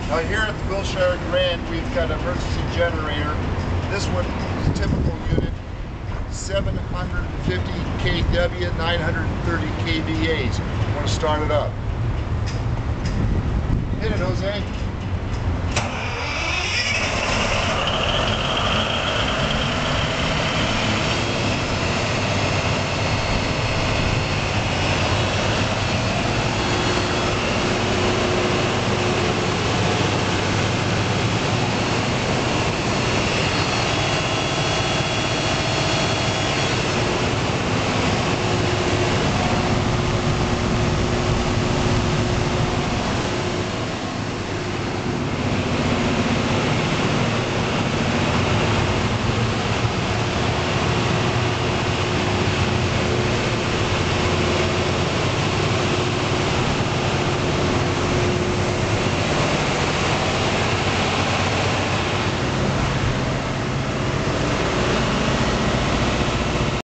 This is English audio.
Now here at the Wilshire Grand, we've got an emergency generator. This one is a typical unit, 750 kW, 930 kVAs. I want to start it up. Hit it, Jose.